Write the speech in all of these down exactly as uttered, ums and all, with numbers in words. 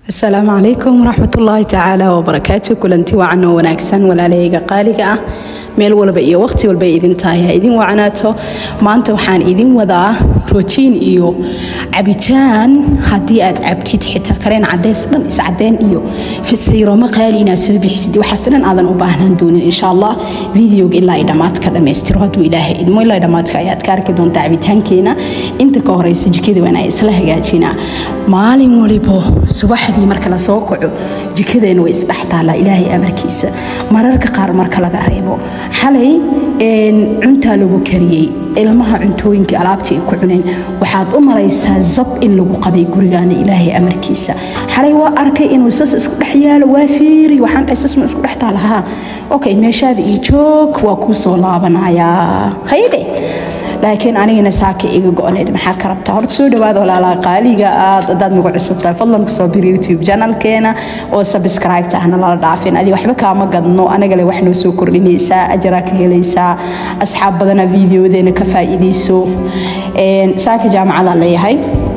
السلام عليكم ورحمة الله تعالى وبركاته. كلنتي وعنا وناكسن ولا ليجا قالقة meel walba iyo waqti walba idin tahay idin wacanaato maanta waxaan idin wadaa routine iyo cabitaan hadii aad cabtid xitaa kareen cadeys dhan is cadeen iyo fisiiro ma qaalina soo bixsid waxaasna aadan u baahnaan doonin insha Allah videoga ilaa ay dhamaad ka dhameystiro haduu ilaahay idmo ilaa dhamaadka ayaad ka arki doontaa cabitaankeena inta ka horeysa jikada waan isla hagaajinaa maalin waliba subaxdii marka la soo kaco jikadeena way isdhaxtaala ilaahay amarkiisa mararka qaar marka laga reebo xalay een cunta lagu kariyay ilmaha cuntooyinka alaabtii ay ku cuneen waxaad u malaysaa zab in lagu qabay gurigaana ilaahay amarkiisa xalay waa arkay inuu sas isku dhaxyaalo waa fiiri waxaan isasma isku dhaxtaalaha okay meeshaada ii joog waa ku soo laabanaya hayde laakiin anigana saaka iga go'aneed maxaa ka rabtaa horta soo dhawaad walaalaha qaaliga aad dad nagu cusubtaa fadlan ku soo bir YouTube channel-keena oo subscribe tahna la dhaafin adii waxba kaama gadno anaga le wax noo soo kordhinaysa ajra ka helaysa asxaab badana videodeena ka faa'iideyso een saaka jaamacada leeyahay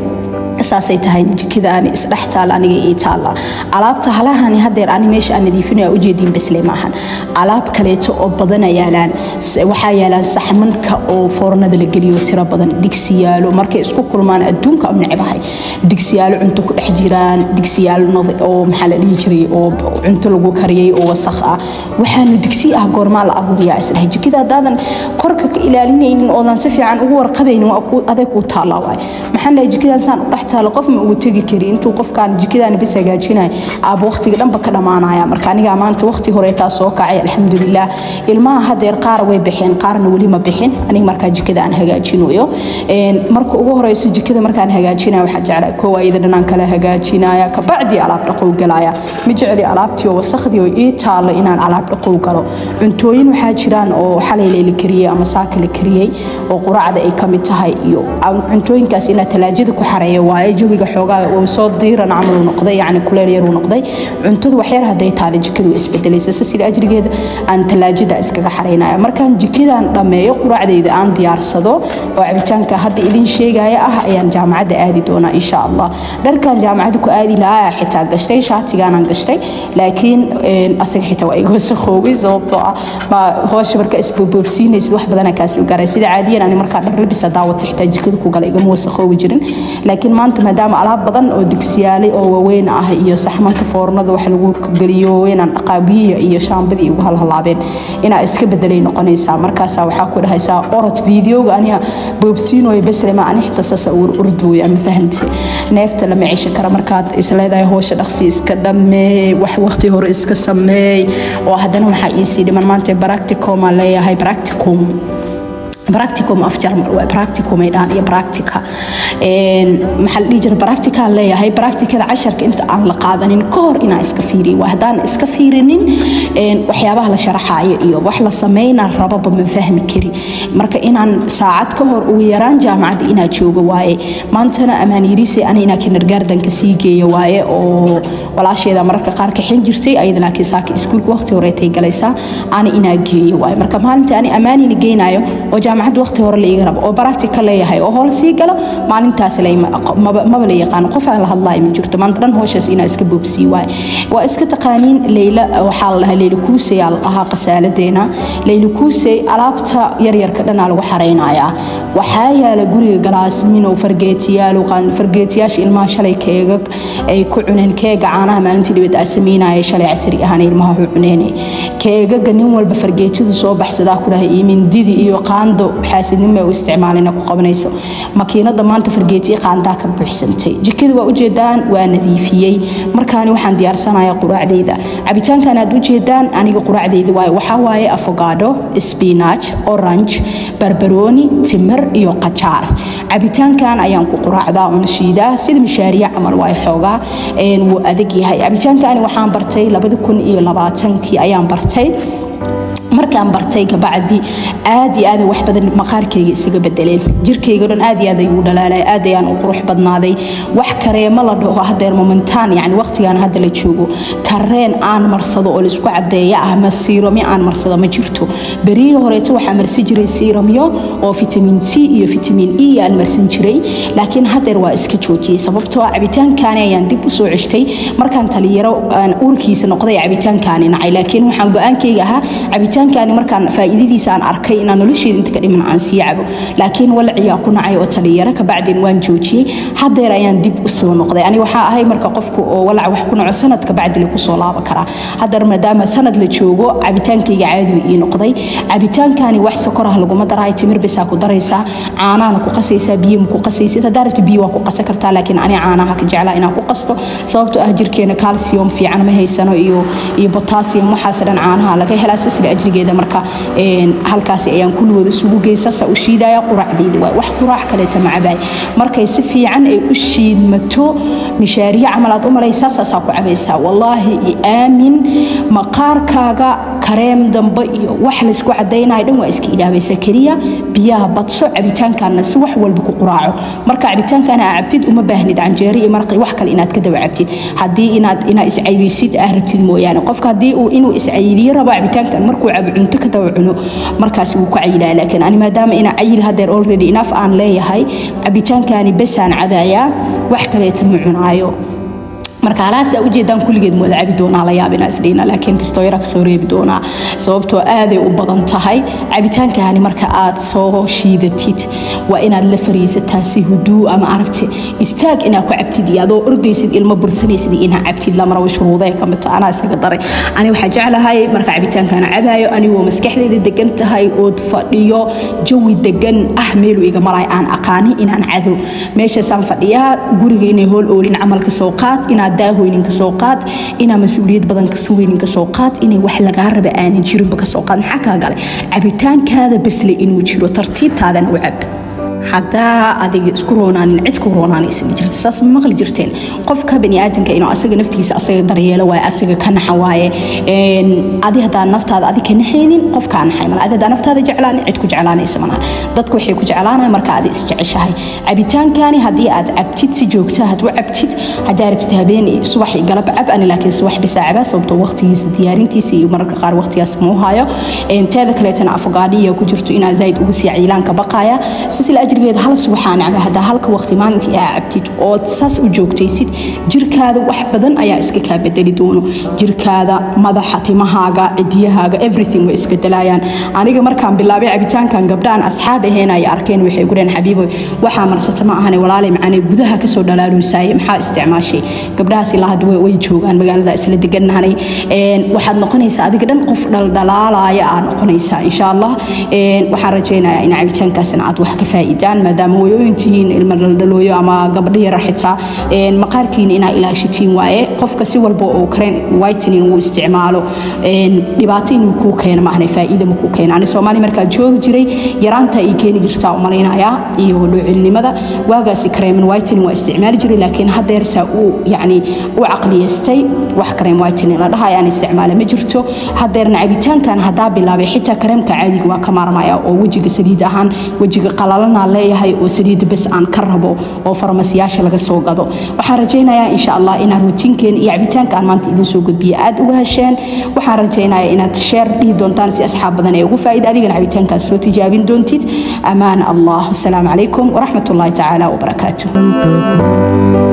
saasay tahay jikada aan isdhaxtaal aniga ee taala alaabta halahan hadeer aan meesha aan nadiifinaya u jeedin bisle maahan alaab kaleeto oo badan ayaalaan waxa yaalaan saxmanka oo foornada la galiyo tira badan digsiyaalo markay isku kulmaan adduunka u nacibahay digsiyaalo cunto ku dhex jiraan digsiyaalo oo maxaa la dhihi jiray oo cunto lagu kariyay oo wasakh ah waxaanu digsi ah goorma la aruuriyaa isla jikada daadan korka ka ilaalinaynin oo dan si fiican ugu warqabaynin waa ku adag u taala waay maxaan la jikada san u dhaxtaalo qof ma ugu tagi kari intuu qofkan jikadaan bis hagaajinay aab waqtiga dhanba ka dhamaanaya marka aniga maanta waqti hore taa soo kacay alxamdulillah ilmaha hadeer qaar way bixin qaarna wali ma bixin aniga marka jikada aan hagaajinayo een marka ugu horeyso jikada markaan hagaajinayo waxa jeclaa koow ayada dhanaan kala hagaajinaya ka bacdi alaab dhaqow galaya ma jecli alaabtii oo wasakhdii oo ii taalo inaan alaab dhaqow galo cuntooyin waxa jiraan oo xalay la kariyay ama saaka la kariyay oo quraacda ay kamid tahay iyo cuntooyinkaas ina talaajada ku xareeyo waaye jawiga xoogaa oo soo diiran amal noqday yaani kuleel yar uu noqday cuntada wax yar haday taalo jikadu isbedelaysa sida ajrigeeda aan talaajada iskaga xareynaa markaan jikadaan dhameeyo quraacdeeda aan diyaarsado oo cabitaanka hadda idin sheegaya ah ayaan jaamacada aadi doona insha Allah dharkan jaamacada ku aadi lahaa xitaa gashtay shaatigaan aan gashtay laakiin asaga xitaa waa igu saxoobay sababtoo ah ma hoosh marka isboobsiinaysid wax badan ka soo garay sida caadiyan aan marka dhar labis daawad xitaa jikada ku galay igama wasakhow jirin laakiin maanta maadaama alaab badan oo digsiyaale oo waaweyn ah iyo saxmanka foornada wax lagu galiyo inaan dhaqaabiyo iyo shaambadii ugu halhalaabeen ina iska bedelay noqonaysa markaas waxa ku dhahaysa orod videoga aniga boobsiino ay bas lama aan ixtisaas urdu ya ma fahanti neefta lama ciisha kara markaad isleedahay hoosha dhaqsi iska dhameey wax waqti hore iska sameey oo hadana waxa ii sii dhiman maanta practicum leeyahay practicum practicum afjar waa practicum ay dhaan iyo practica een maxal dhijir practica leeyahay practicada casharka inta aan la qaadanin koor ina iska fiiriyo waa hadaan iska fiirinin een waxyaabaha la sharaxayo iyo wax la sameeyna rababa ma fahmi kari marka inaan saacad ka hor ugu yaraan jaamacada ina joogo waaye maantana amaan yiriisi ana ina kindergarten ka sii geeyo waaye oo walaasheeda marka qaar ka xin jirtay ayada laakiin saaki iskuulka waqti hore tay galaysa ana ina geeyo waaye marka maalinta ani amaanina geenayo oo jaamacad waqti hore la iga rabo oo practical leeyahay oo hool sii galo maalintaas leeyma ma la yaqaan qof aan la hadlaay ma jirto maantan hooshaas ina iska boobsi waay waa iska taqaaniin Leila waxa la Leila Kuusay aha qasaaladeena Leila Kuusay alaabta yar yar ka dhanaa lagu xareynaya waxa yaala guriga galaasmin oo fargeetiyaal oo qaan fargeetiyaash ilmaha shalay keega ay ku cuneen keega caanaha maalintii dibad asamiinaya shalay casri ahaan ilmaha u cuneen keega nin walba fargeetida soo baxsada ku rahay imindidi iyo qaando xaasidnimo u isticmaalina ku qabanayso makiinada maanta fargeetiye qaanda ka buuxsantay jikada waa u jeedaan waa nadiifiyay markaan waxaan diyaarsanayaa quraacdeeda cabitaankan aad u jeedaan aniga quraacdeeda waa waxa waaye avocado spinach orange barbaroni timir iyo qajaar cabitaankan ayaan ku quraacdaa oo shiida sida mishaariya amal waa xoogaa een wuu adag yahay cabitaankan waxaan bartay laba kun iyo labaatan kii ayaan bartay markaan bartay kabacdi aad iyo aad wax badan maqaarkayga isaga bedeleen jirkayga dhan aad iyo aad ayuu dhalaalay aad ayaan u qurux badnaaday wax kareemo la dhaho hadeer momentan yani waqtigan hadda la joogo kareen aan marsado oo la isku cadeeyo ama serum aan marsado ma jirto bariyo horeeto waxa marsi jiray serumyo oo vitamin C iyo vitamin E aan marsan jiray laakiin hadeer waa iska joojiyay sababtoo ah cabitaankan ayaan dib u soo ceshtay markaan taliyaro aan urkiisa noqday cabitaankan nacay laakiin waxaan go'aankayga ahaa cabitaan كان مركان فائدتيسا aan arkay inaan nolosheyda inta ka dhiman aan sii cabo laakiin walciya ku nacay oo taliyara ka bacdin waan joojiyay hadeer ayaan dib u soo noqday ani waxa ahay marka qofku oo walca wax ku naco sanad ka bacdin ku soo laaba kara hadeer maadaama sanad la joogo cabitaankayga caadi ii noqday cabitaankani wax sokor ah lagu ma daray timir bis ku daraysa caanaha ku qasaysa biyo ku qasaysa darafta biyo ku qasa kartaa laakiin ani caanaha ka jeclaa inaan ku qasto sababtoo ah jirkeena calcium fiican ma haysano iyo iyo potassium waxa sadan caanaha laga helaa sida ajri geeda marka een halkaas ayaan kulwada suugu geysasa u shiidaya quraacdeeda waa wax quraac kale tamacabay markay si fiican ay u shiidmato mishaariya amalaad u malaysa saasa ku cabaysa wallahi aamin maqaarkaaga kareem dambe iyo wax la isku cadeynaa dhan waa iska ilaabaysa kaliya biyaha badso cabitaankaana si wax walba ku quraaco marka cabitaankana cabtid uma baahnid canjeeri iyo marqi wax kale inaad ka dawa cabtid hadii inaad ina is caydisid ah rabtid mooyaan qofka hadii uu inuu is caydiyo rabo cabitaankan markuu cunto ka dawacuno markaas uu ku cayilaa laakiin ani maadaama ina cayil hadeer already enough aan leeyahay cabitaankani bas aan cabaaya wax kale ma cunaayo marka alaas u jeedaan kulligeed wada cabi doona la yaabina isleena laakiin kastoo yara ka soo reebi doona sababtoo aad ay u badan tahay cabitaankani marka aad soo shiidatid waa inaad la fariisataa si huduu ama aragti istaag ina ku cabtid iyadoo ordaysid ilmo bursanaysid ina cabtid la maraw shuruuday kamid ana isaga daray ani waxa jeclahay marka cabitaankana cabayo ani oo maskaxdeeda degan tahay oo fadhiyo jawi degan ah meel iga maray aan aqaani inaan cabo meesha san fadhiya guriga inay hool oolin amalka soo qaad ina daahooyinka soo qaad ina mas'uuliyad badan ka suuqinka soo qaad inay wax laga raba aan jirin ba ka soo qaad maxaa ka galay cabitaankaada basle inuu jiro tartiibtaadana u cab حتى أديك سكرونان عد كورونان اسم جرت ساس مغل جرتين قف كبني آدم كإنه أسيق نفتيس أسيق دريالة وأسيق كان حواي أدي هذا النفط هذا أدي كنحينين قف كان حيمر أدي هذا النفط هذا جعلان عد كجعلان اسمنا ضدك وحي كجعلان مركا أدي استعشاي عبيتان كاني هدي أد عبتيت سجوكتها هدو عبتيت هدارك تهبين صباحي قلب عب أنا لكن صباح بساعة بس وبتو وقتي ديارين تيسي ومرك قار وقتي اسموها يا أنت هذا كليتنا أفقادية وكجرتو إنا زايد وسي عيلان كبقايا سلسلة أجريد هل سبحان عبا هذا هلك وقت ما أنت عبتيت أو تساس وجوكتيسيد جرك هذا واحد بدن أيا إسكك بدلي دونه جرك هذا مضحتي مهاجا عديهاجا everything وإسبدلايان أنا جمر كان بالله عبيتان كان قبلان أصحابه هنا يأركين ويقولون حبيبي وحامر ستما هني ولا لي معاني جذها كسر دلالو ساي محا استعمال شيء قبلها سلا هدوي ويجوا عن مجال ذا سلا دقنا هني واحد نقنيس هذا كده نقف دلالة يا نقنيس إن شاء الله وحرجينا إن عبيتان كسنعات وحكي فائدان maadaama wayooyintiin ilma dhaldhalooyo ama gabadhiya raxita een maqaarkiin ina ilaashitiin waaye qofka si walba oo kareen whitening uu isticmaalo een dhibaato inuu ku keeno maahan faa'iido ma ku keeno ani Soomaali marka joog jiray yaraanta ay keeni jirtaa u maleynaya iyo dhulcilnimada waagaasi kareen whitening waa isticmaali jiray laakiin hadeer saa uu yaani uu aqliyeystay wax kareen whitening la dhahay aan isticmaalo ma jirto hadeerna cabitaankan hadaa bilaabay xitaa kareemka caadiga waa ka maarmaya oo wajiga saliid ahaan wajiga qalalana leeyahay oo saliid bas aan ka rabo oo farmasiyaasha laga soo gado waxaan rajaynayaa insha Allah in routinkeen iyo cabitaanka aan maanta idin soo gudbiyo aad uga hesheen waxaan rajaynayaa inaad share dhigi doontaan si asxaab badan ay ugu faa'iido adigana cabitaanka soo tijaabin doontid amaan Allah assalamu alaykum wa rahmatullahi ta'ala wa barakatuh